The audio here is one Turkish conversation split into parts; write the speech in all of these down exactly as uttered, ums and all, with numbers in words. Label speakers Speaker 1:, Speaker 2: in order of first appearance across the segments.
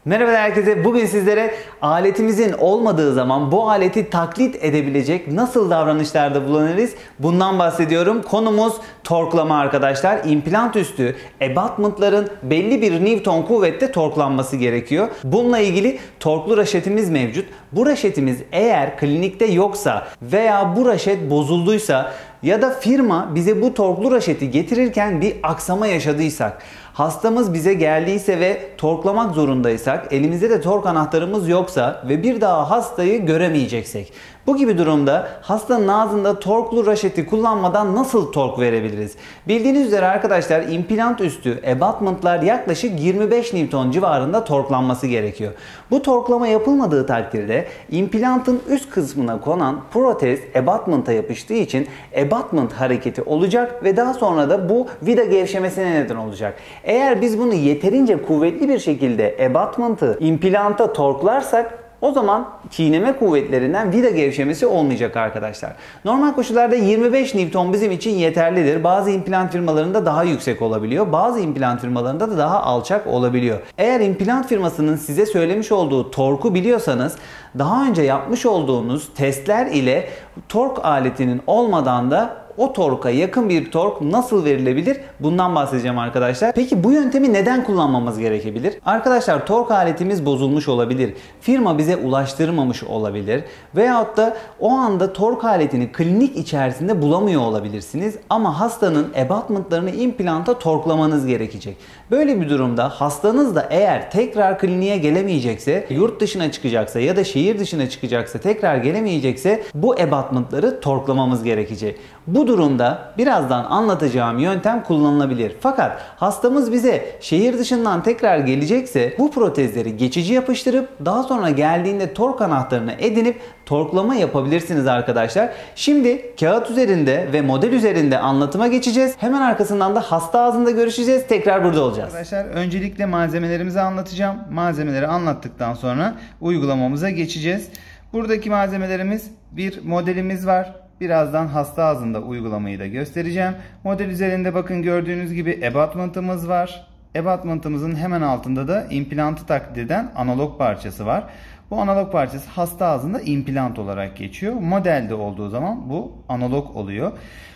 Speaker 1: Merhaba herkese. Bugün sizlere aletimizin olmadığı zaman bu aleti taklit edebilecek nasıl davranışlarda bulunuruz bundan bahsediyorum. Konumuz torklama arkadaşlar. İmplant üstü abutmentların belli bir Newton kuvvette torklanması gerekiyor. Bununla ilgili torklu raşetimiz mevcut. Bu raşetimiz eğer klinikte yoksa veya bu raşet bozulduysa ya da firma bize bu torklu raşeti getirirken bir aksama yaşadıysak, hastamız bize geldiyse ve torklamak zorundaysak, elimizde de tork anahtarımız yoksa ve bir daha hastayı göremeyeceksek, bu gibi durumda hastanın ağzında torklu raşeti kullanmadan nasıl tork verebiliriz? Bildiğiniz üzere arkadaşlar implant üstü abutmentlar yaklaşık yirmi beş Newton civarında torklanması gerekiyor. Bu torklama yapılmadığı takdirde implantın üst kısmına konan protez abutment'a yapıştığı için abutment hareketi olacak ve daha sonra da bu vida gevşemesine neden olacak. Eğer biz bunu yeterince kuvvetli bir şekilde abutment'ı implanta torklarsak o zaman çiğneme kuvvetlerinden vida gevşemesi olmayacak arkadaşlar. Normal koşullarda yirmi beş Newton bizim için yeterlidir. Bazı implant firmalarında daha yüksek olabiliyor. Bazı implant firmalarında da daha alçak olabiliyor. Eğer implant firmasının size söylemiş olduğu torku biliyorsanız daha önce yapmış olduğunuz testler ile tork aletinin olmadan da o torka yakın bir tork nasıl verilebilir? Bundan bahsedeceğim arkadaşlar. Peki bu yöntemi neden kullanmamız gerekebilir? Arkadaşlar tork aletimiz bozulmuş olabilir. Firma bize ulaştırmamış olabilir. Veyahut da o anda tork aletini klinik içerisinde bulamıyor olabilirsiniz. Ama hastanın abutmentlarını implanta torklamanız gerekecek. Böyle bir durumda hastanız da eğer tekrar kliniğe gelemeyecekse, yurt dışına çıkacaksa ya da şehir dışına çıkacaksa, tekrar gelemeyecekse bu abutmentları torklamamız gerekecek. Bu durumda birazdan anlatacağım yöntem kullanılabilir. Fakat hastamız bize şehir dışından tekrar gelecekse bu protezleri geçici yapıştırıp daha sonra geldiğinde tork anahtarını edinip torklama yapabilirsiniz arkadaşlar. Şimdi kağıt üzerinde ve model üzerinde anlatıma geçeceğiz. Hemen arkasından da hasta ağzında görüşeceğiz. Tekrar burada olacağız.
Speaker 2: Arkadaşlar öncelikle malzemelerimizi anlatacağım. Malzemeleri anlattıktan sonra uygulamamıza geçeceğiz. Buradaki malzemelerimiz, bir modelimiz var. Birazdan hasta ağzında uygulamayı da göstereceğim. Model üzerinde bakın gördüğünüz gibi abutment'ımız var. Abutment'ımızın hemen altında da implantı taklit eden analog parçası var. Bu analog parçası hasta ağzında implant olarak geçiyor. Modelde olduğu zaman bu analog oluyor.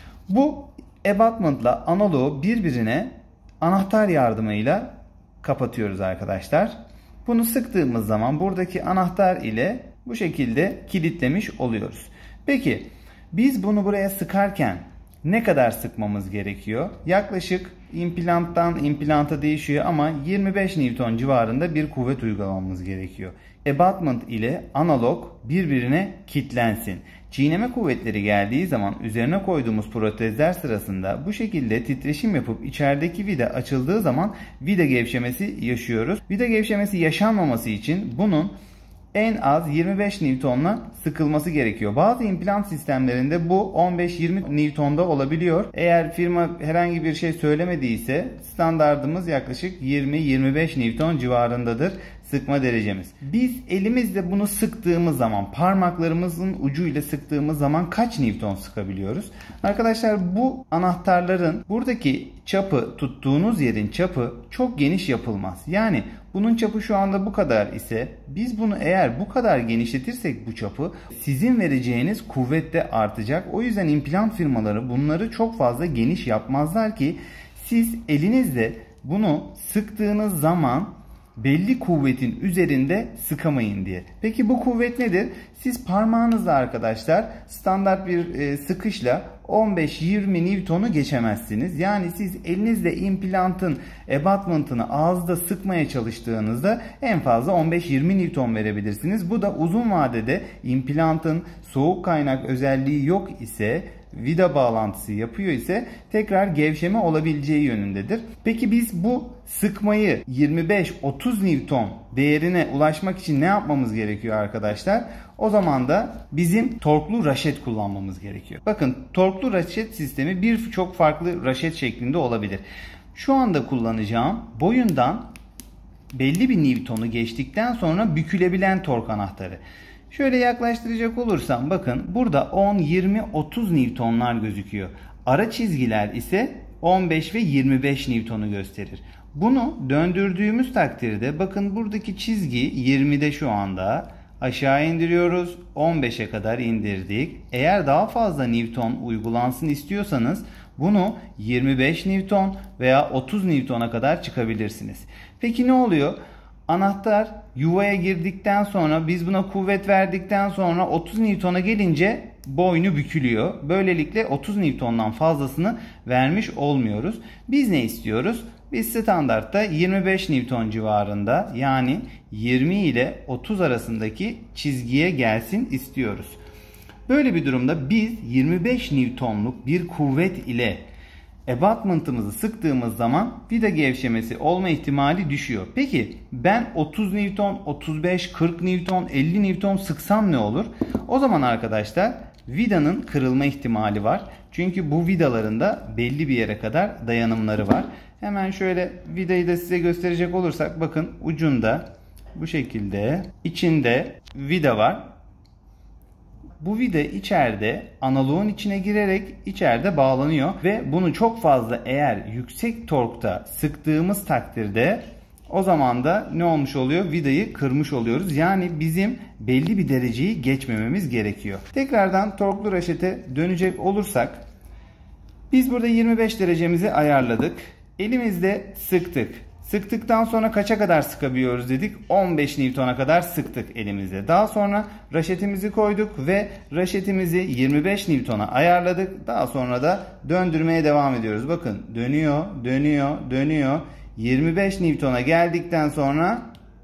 Speaker 2: Bu abutment'la analogu birbirine anahtar yardımıyla kapatıyoruz arkadaşlar. Bunu sıktığımız zaman buradaki anahtar ile bu şekilde kilitlemiş oluyoruz. Peki biz bunu buraya sıkarken ne kadar sıkmamız gerekiyor? Yaklaşık implanttan implanta değişiyor ama yirmi beş Newton civarında bir kuvvet uygulamamız gerekiyor. Abutment ile analog birbirine kilitlensin. Çiğneme kuvvetleri geldiği zaman üzerine koyduğumuz protezler sırasında bu şekilde titreşim yapıp içerideki vida açıldığı zaman vida gevşemesi yaşıyoruz. Vida gevşemesi yaşanmaması için bunun en az yirmi beş Newton'la sıkılması gerekiyor. Bazı implant sistemlerinde bu on beş yirmi Newton'da olabiliyor. Eğer firma herhangi bir şey söylemediyse standardımız yaklaşık yirmi yirmi beş Newton civarındadır sıkma derecemiz. Biz elimizle bunu sıktığımız zaman, parmaklarımızın ucuyla sıktığımız zaman kaç Newton sıkabiliyoruz? Arkadaşlar bu anahtarların buradaki çapı, tuttuğunuz yerin çapı çok geniş yapılmaz. Yani bunun çapı şu anda bu kadar ise biz bunu eğer bu kadar genişletirsek bu çapı sizin vereceğiniz kuvvet de artacak. O yüzden implant firmaları bunları çok fazla geniş yapmazlar ki siz elinizle bunu sıktığınız zaman belli kuvvetin üzerinde sıkamayın diye. Peki bu kuvvet nedir? Siz parmağınızla arkadaşlar standart bir sıkışla on beş yirmi Newton'u geçemezsiniz. Yani siz elinizle implantın abutment'ını ağızda sıkmaya çalıştığınızda en fazla on beş yirmi Newton verebilirsiniz. Bu da uzun vadede implantın soğuk kaynak özelliği yok ise, vida bağlantısı yapıyor ise tekrar gevşeme olabileceği yönündedir. Peki biz bu sıkmayı yirmi beş otuz Newton değerine ulaşmak için ne yapmamız gerekiyor arkadaşlar? O zaman da bizim torklu raşet kullanmamız gerekiyor. Bakın torklu raşet sistemi birçok farklı raşet şeklinde olabilir. Şu anda kullanacağım boyundan belli bir Newton'u geçtikten sonra bükülebilen tork anahtarı. Şöyle yaklaştıracak olursam bakın burada on, yirmi, otuz Newton'lar gözüküyor. Ara çizgiler ise on beş ve yirmi beş Newton'u gösterir. Bunu döndürdüğümüz takdirde bakın buradaki çizgi yirmide şu anda. Aşağı indiriyoruz. on beşe kadar indirdik. Eğer daha fazla Newton uygulansın istiyorsanız bunu yirmi beş Newton veya otuz Newton'a kadar çıkabilirsiniz. Peki ne oluyor? Anahtar yuvaya girdikten sonra biz buna kuvvet verdikten sonra otuz Newton'a gelince boynu bükülüyor. Böylelikle otuz Newton'dan fazlasını vermiş olmuyoruz. Biz ne istiyoruz? Biz standartta yirmi beş Newton civarında, yani yirmi ile otuz arasındaki çizgiye gelsin istiyoruz. Böyle bir durumda biz yirmi beş Newton'luk bir kuvvet ile abutment'ımızı sıktığımız zaman vida gevşemesi olma ihtimali düşüyor. Peki ben otuz Newton, otuz beş, kırk Newton, elli Newton sıksam ne olur? O zaman arkadaşlar vidanın kırılma ihtimali var. Çünkü bu vidaların da belli bir yere kadar dayanımları var. Hemen şöyle vidayı da size gösterecek olursak bakın ucunda bu şekilde içinde vida var. Bu vida içeride analoğun içine girerek içeride bağlanıyor ve bunu çok fazla eğer yüksek torkta sıktığımız takdirde o zaman da ne olmuş oluyor? Vidayı kırmış oluyoruz. Yani bizim belli bir dereceyi geçmememiz gerekiyor. Tekrardan torklu raşete dönecek olursak biz burada yirmi beş derecemizi ayarladık. Elimizde sıktık. Sıktıktan sonra kaça kadar sıkabiliyoruz dedik? on beş Newton'a kadar sıktık elimizde. Daha sonra raşetimizi koyduk ve raşetimizi yirmi beş Newton'a ayarladık. Daha sonra da döndürmeye devam ediyoruz. Bakın dönüyor, dönüyor, dönüyor. yirmi beş Newton'a geldikten sonra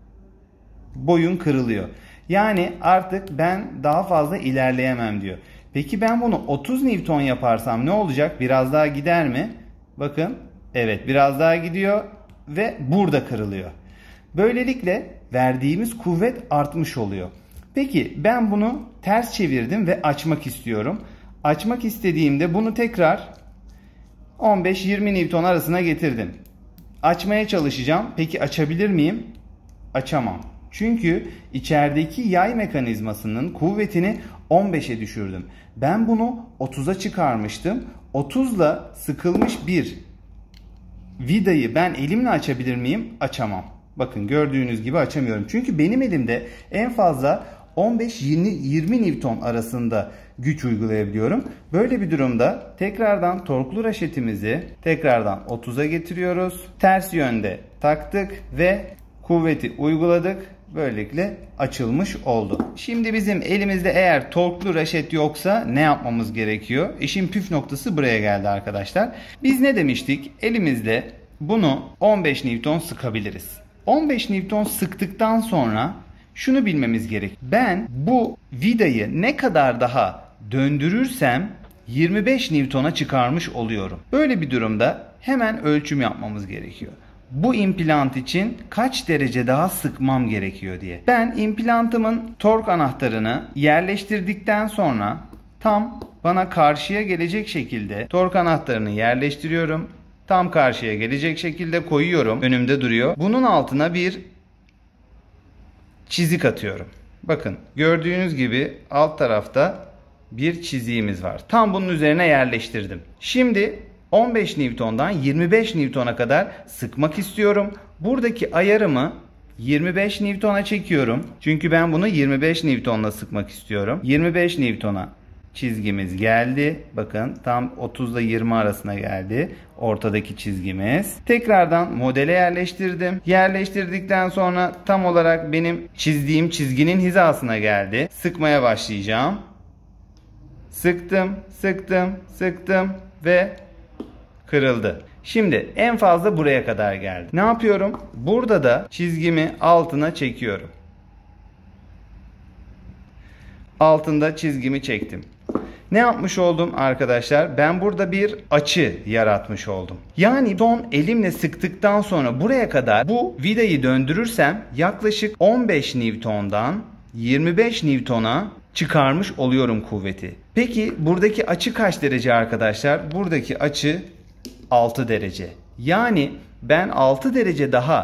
Speaker 2: boyun kırılıyor. Yani artık ben daha fazla ilerleyemem diyor. Peki ben bunu otuz Newton yaparsam ne olacak? Biraz daha gider mi? Bakın evet biraz daha gidiyor. Ve burada kırılıyor. Böylelikle verdiğimiz kuvvet artmış oluyor. Peki ben bunu ters çevirdim ve açmak istiyorum. Açmak istediğimde bunu tekrar on beş yirmi Newton arasına getirdim. Açmaya çalışacağım. Peki açabilir miyim? Açamam. Çünkü içerideki yay mekanizmasının kuvvetini on beşe düşürdüm. Ben bunu otuza çıkarmıştım. otuzla sıkılmış bir vidayı ben elimle açabilir miyim? Açamam. Bakın gördüğünüz gibi açamıyorum. Çünkü benim elimde en fazla on beş yirmi Newton arasında güç uygulayabiliyorum. Böyle bir durumda tekrardan torklu raşetimizi tekrardan otuza getiriyoruz. Ters yönde taktık ve kuvveti uyguladık. Böylelikle açılmış oldu. Şimdi bizim elimizde eğer torklu raşet yoksa ne yapmamız gerekiyor? İşin püf noktası buraya geldi arkadaşlar. Biz ne demiştik? Elimizde bunu on beş Newton sıkabiliriz. on beş Newton sıktıktan sonra şunu bilmemiz gerek. Ben bu vidayı ne kadar daha döndürürsem yirmi beş Newton'a çıkarmış oluyorum. Böyle bir durumda hemen ölçüm yapmamız gerekiyor. Bu implant için kaç derece daha sıkmam gerekiyor diye. Ben implantımın tork anahtarını yerleştirdikten sonra tam bana karşıya gelecek şekilde tork anahtarını yerleştiriyorum. Tam karşıya gelecek şekilde koyuyorum. Önümde duruyor. Bunun altına bir çizik atıyorum. Bakın gördüğünüz gibi alt tarafta bir çiziğimiz var. Tam bunun üzerine yerleştirdim. Şimdi on beş Newton'dan yirmi beş Newton'a kadar sıkmak istiyorum. Buradaki ayarımı yirmi beş Newton'a çekiyorum. Çünkü ben bunu yirmi beş Newton'la sıkmak istiyorum. yirmi beş Newton'a çizgimiz geldi. Bakın tam otuz ile yirmi arasına geldi. Ortadaki çizgimiz. Tekrardan modele yerleştirdim. Yerleştirdikten sonra tam olarak benim çizdiğim çizginin hizasına geldi. Sıkmaya başlayacağım. Sıktım, sıktım, sıktım ve kırıldı. Şimdi en fazla buraya kadar geldi. Ne yapıyorum? Burada da çizgimi altına çekiyorum. Altında çizgimi çektim. Ne yapmış oldum arkadaşlar? Ben burada bir açı yaratmış oldum. Yani son elimle sıktıktan sonra buraya kadar bu vidayı döndürürsem yaklaşık on beş Newton'dan yirmi beş Newton'a çıkarmış oluyorum kuvveti. Peki buradaki açı kaç derece arkadaşlar? Buradaki açı altı derece. Yani ben altı derece daha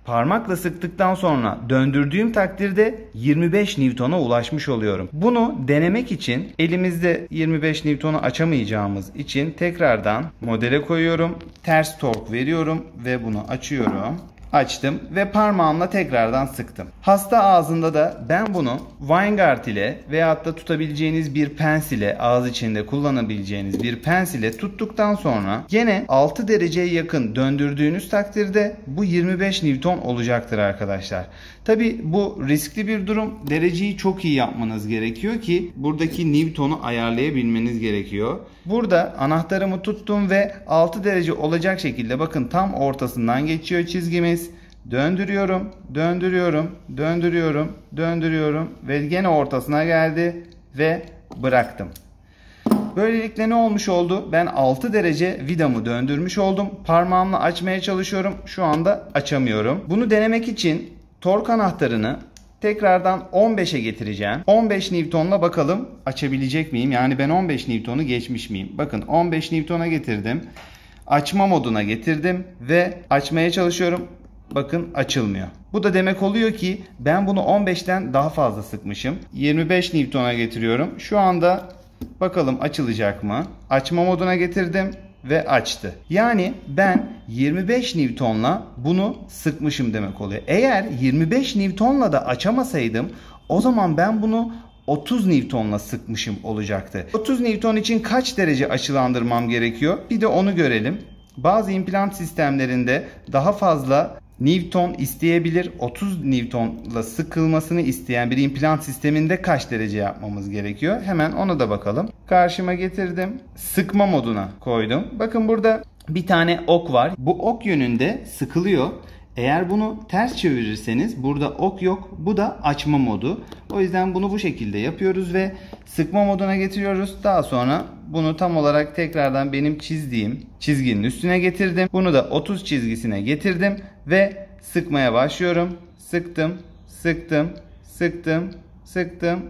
Speaker 2: parmakla sıktıktan sonra döndürdüğüm takdirde yirmi beş Newton'a ulaşmış oluyorum. Bunu denemek için elimizde yirmi beş Newton'u açamayacağımız için tekrardan modele koyuyorum. Ters tork veriyorum ve bunu açıyorum. Açtım ve parmağımla tekrardan sıktım. Hasta ağzında da ben bunu Winegard ile veyahut da tutabileceğiniz bir pens ile, ağız içinde kullanabileceğiniz bir pens ile tuttuktan sonra gene altı dereceye yakın döndürdüğünüz takdirde bu yirmi beş Newton olacaktır arkadaşlar. Tabi bu riskli bir durum. Dereceyi çok iyi yapmanız gerekiyor ki buradaki Newton'u ayarlayabilmeniz gerekiyor. Burada anahtarımı tuttum ve altı derece olacak şekilde bakın tam ortasından geçiyor çizgimiz. Döndürüyorum, döndürüyorum, döndürüyorum, döndürüyorum ve gene ortasına geldi ve bıraktım. Böylelikle ne olmuş oldu? Ben altı derece vidamı döndürmüş oldum. Parmağımla açmaya çalışıyorum. Şu anda açamıyorum. Bunu denemek için tork anahtarını tekrardan on beşe getireceğim. on beş Newton'la bakalım açabilecek miyim? Yani ben on beş Newton'u geçmiş miyim? Bakın on beş Newton'a getirdim. Açma moduna getirdim ve açmaya çalışıyorum. Bakın açılmıyor. Bu da demek oluyor ki ben bunu on beşten daha fazla sıkmışım. yirmi beş Newton'a getiriyorum. Şu anda bakalım açılacak mı? Açma moduna getirdim ve açtı. Yani ben yirmi beş Newton'la bunu sıkmışım demek oluyor. Eğer yirmi beş Newton'la da açamasaydım o zaman ben bunu otuz Newton'la sıkmışım olacaktı. otuz Newton için kaç derece açılandırmam gerekiyor? Bir de onu görelim. Bazı implant sistemlerinde daha fazla Newton isteyebilir. otuz Newton'la sıkılmasını isteyen bir implant sisteminde kaç derece yapmamız gerekiyor? Hemen ona da bakalım. Karşıma getirdim. Sıkma moduna koydum. Bakın burada bir tane ok var. Bu ok yönünde sıkılıyor. Eğer bunu ters çevirirseniz burada ok yok. Bu da açma modu. O yüzden bunu bu şekilde yapıyoruz ve sıkma moduna getiriyoruz. Daha sonra bunu tam olarak tekrardan benim çizdiğim çizginin üstüne getirdim. Bunu da otuz çizgisine getirdim ve sıkmaya başlıyorum. Sıktım, sıktım, sıktım, sıktım,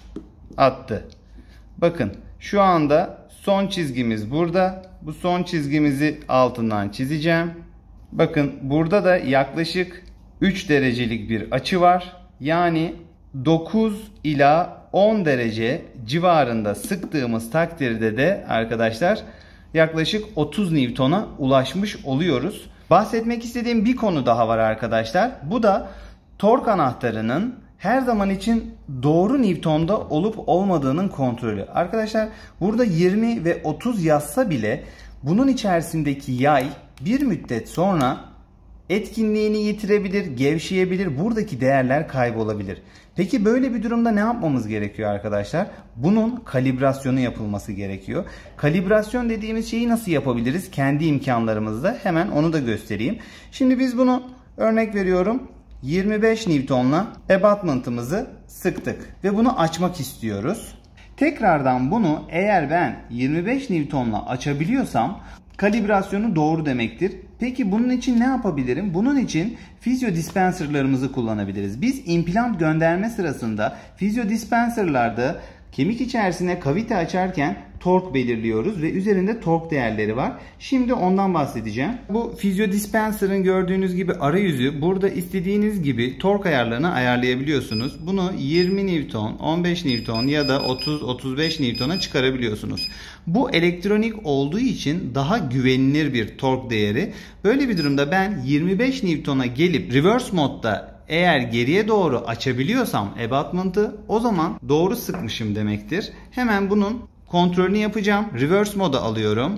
Speaker 2: attı. Bakın şu anda son çizgimiz burada. Bu son çizgimizi altından çizeceğim. Bakın burada da yaklaşık üç derecelik bir açı var. Yani dokuz ila on derece civarında sıktığımız takdirde de arkadaşlar yaklaşık otuz Newton'a ulaşmış oluyoruz. Bahsetmek istediğim bir konu daha var arkadaşlar. Bu da tork anahtarının her zaman için doğru Newton'da olup olmadığının kontrolü. Arkadaşlar burada yirmi ve otuz yazsa bile bunun içerisindeki yay bir müddet sonra etkinliğini yitirebilir, gevşeyebilir, buradaki değerler kaybolabilir. Peki böyle bir durumda ne yapmamız gerekiyor arkadaşlar? Bunun kalibrasyonu yapılması gerekiyor. Kalibrasyon dediğimiz şeyi nasıl yapabiliriz? Kendi imkanlarımızla hemen onu da göstereyim. Şimdi biz bunu örnek veriyorum yirmi beş Newton'la abutment'ımızı sıktık ve bunu açmak istiyoruz. Tekrardan bunu eğer ben yirmi beş Newton'la açabiliyorsam kalibrasyonu doğru demektir. Peki bunun için ne yapabilirim? Bunun için fizyodispenserlarımızı kullanabiliriz. Biz implant gönderme sırasında fizyodispenserlarda kemik içerisine kavite açarken tork belirliyoruz ve üzerinde tork değerleri var. Şimdi ondan bahsedeceğim. Bu fizyodispenser'ın gördüğünüz gibi arayüzü, burada istediğiniz gibi tork ayarlarını ayarlayabiliyorsunuz. Bunu yirmi Newton, on beş Newton ya da otuz otuz beş Newton'a çıkarabiliyorsunuz. Bu elektronik olduğu için daha güvenilir bir tork değeri. Böyle bir durumda ben yirmi beş Newton'a gelip reverse modda eğer geriye doğru açabiliyorsam abutment'ı o zaman doğru sıkmışım demektir. Hemen bunun kontrolünü yapacağım. Reverse moda alıyorum.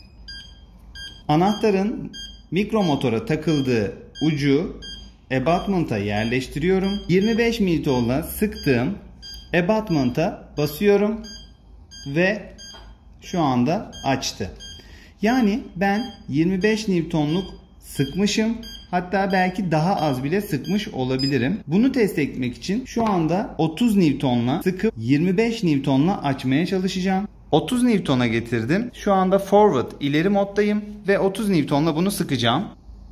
Speaker 2: Anahtarın mikromotora takıldığı ucu abutment'a yerleştiriyorum. yirmi beş Newton'la sıktığım abutment'a basıyorum ve şu anda açtı. Yani ben yirmi beş Newton'luk sıkmışım. Hatta belki daha az bile sıkmış olabilirim. Bunu test etmek için şu anda otuz Newton'la sıkıp yirmi beş Newton'la açmaya çalışacağım. otuz Newton'a getirdim. Şu anda forward ileri moddayım ve otuz Newton'la bunu sıkacağım.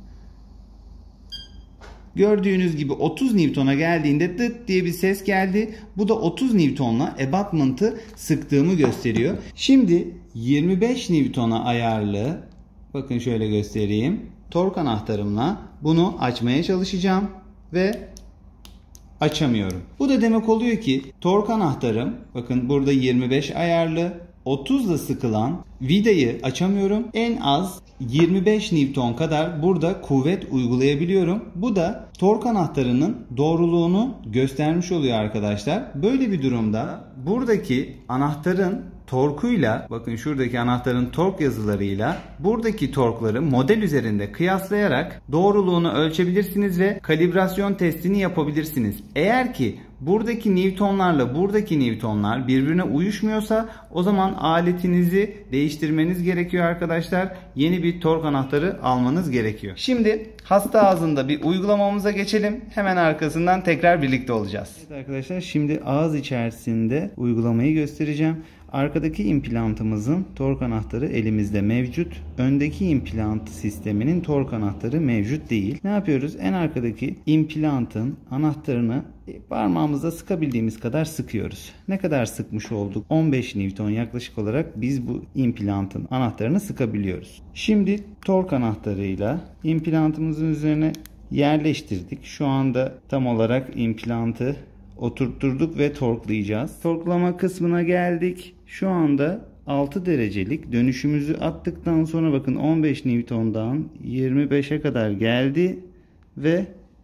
Speaker 2: Gördüğünüz gibi otuz Newton'a geldiğinde dıt diye bir ses geldi. Bu da otuz Newton'la abutment'ı sıktığımı gösteriyor. Şimdi yirmi beş Newton'a ayarlı, bakın şöyle göstereyim, tork anahtarımla bunu açmaya çalışacağım ve açamıyorum. Bu da demek oluyor ki tork anahtarım, bakın burada yirmi beş ayarlı, otuzla sıkılan vidayı açamıyorum. En az yirmi beş Newton kadar burada kuvvet uygulayabiliyorum. Bu da tork anahtarının doğruluğunu göstermiş oluyor arkadaşlar. Böyle bir durumda buradaki anahtarın torkuyla, bakın şuradaki anahtarın tork yazılarıyla buradaki torkları model üzerinde kıyaslayarak doğruluğunu ölçebilirsiniz ve kalibrasyon testini yapabilirsiniz. Eğer ki buradaki Newtonlarla buradaki Newtonlar birbirine uyuşmuyorsa o zaman aletinizi değiştirmeniz gerekiyor arkadaşlar. Yeni bir tork anahtarı almanız gerekiyor. Şimdi hasta ağzında bir uygulamamıza geçelim. Hemen arkasından tekrar birlikte olacağız. Evet arkadaşlar, şimdi ağız içerisinde uygulamayı göstereceğim. Arkadaki implantımızın tork anahtarı elimizde mevcut. Öndeki implant sisteminin tork anahtarı mevcut değil. Ne yapıyoruz? En arkadaki implantın anahtarını parmağımızda sıkabildiğimiz kadar sıkıyoruz. Ne kadar sıkmış olduk? on beş Newton yaklaşık olarak biz bu implantın anahtarını sıkabiliyoruz. Şimdi tork anahtarıyla implantımızın üzerine yerleştirdik. Şu anda tam olarak implantı oturtturduk ve torklayacağız. Torklama kısmına geldik. Şu anda altı derecelik dönüşümüzü attıktan sonra bakın on beş Newton'dan yirmi beşe kadar geldi ve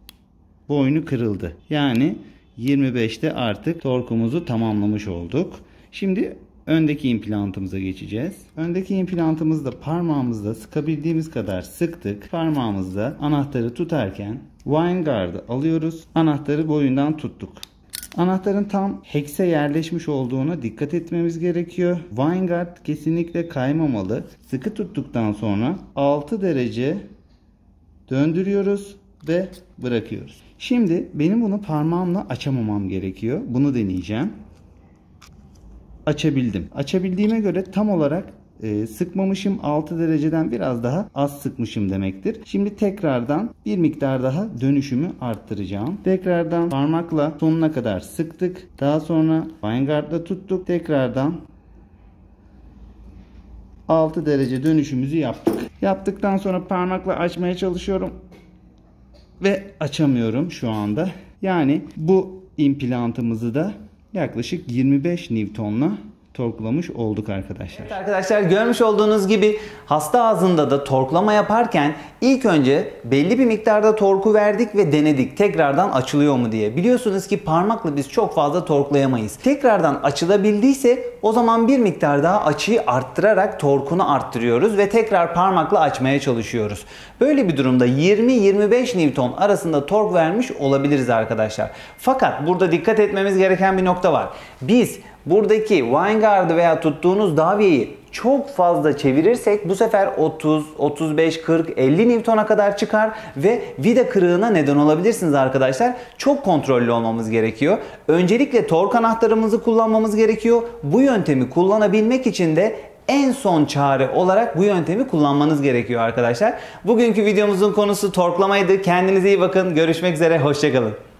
Speaker 2: boynu kırıldı. Yani yirmi beşte artık torkumuzu tamamlamış olduk. Şimdi öndeki implantımıza geçeceğiz. Öndeki implantımızda parmağımızda sıkabildiğimiz kadar sıktık. Parmağımızda anahtarı tutarken Winegard'ı alıyoruz. Anahtarı boyundan tuttuk. Anahtarın tam hekse yerleşmiş olduğuna dikkat etmemiz gerekiyor. Winegard kesinlikle kaymamalı. Sıkı tuttuktan sonra altı derece döndürüyoruz ve bırakıyoruz. Şimdi benim bunu parmağımla açamamam gerekiyor. Bunu deneyeceğim. Açabildim. Açabildiğime göre tam olarak e, sıkmamışım. altı dereceden biraz daha az sıkmışım demektir. Şimdi tekrardan bir miktar daha dönüşümü arttıracağım. Tekrardan parmakla sonuna kadar sıktık. Daha sonra Winegard'la tuttuk. Tekrardan altı derece dönüşümüzü yaptık. Yaptıktan sonra parmakla açmaya çalışıyorum ve açamıyorum şu anda. Yani bu implantımızı da yaklaşık yirmi beş Newton'la torklamış olduk arkadaşlar.
Speaker 1: Evet arkadaşlar, görmüş olduğunuz gibi hasta ağzında da torklama yaparken ilk önce belli bir miktarda torku verdik ve denedik tekrardan açılıyor mu diye. Biliyorsunuz ki parmakla biz çok fazla torklayamayız. Tekrardan açılabildiyse o zaman bir miktar daha açıyı arttırarak torkunu arttırıyoruz ve tekrar parmakla açmaya çalışıyoruz. Böyle bir durumda yirmi yirmi beş Newton arasında tork vermiş olabiliriz arkadaşlar. Fakat burada dikkat etmemiz gereken bir nokta var. Biz buradaki Winegard'ı veya tuttuğunuz davyeyi çok fazla çevirirsek bu sefer otuz, otuz beş, kırk, elli Newton'a kadar çıkar ve vida kırığına neden olabilirsiniz arkadaşlar. Çok kontrollü olmamız gerekiyor. Öncelikle tork anahtarımızı kullanmamız gerekiyor. Bu yöntemi kullanabilmek için de en son çare olarak bu yöntemi kullanmanız gerekiyor arkadaşlar. Bugünkü videomuzun konusu torklamaydı. Kendinize iyi bakın. Görüşmek üzere. Hoşça kalın.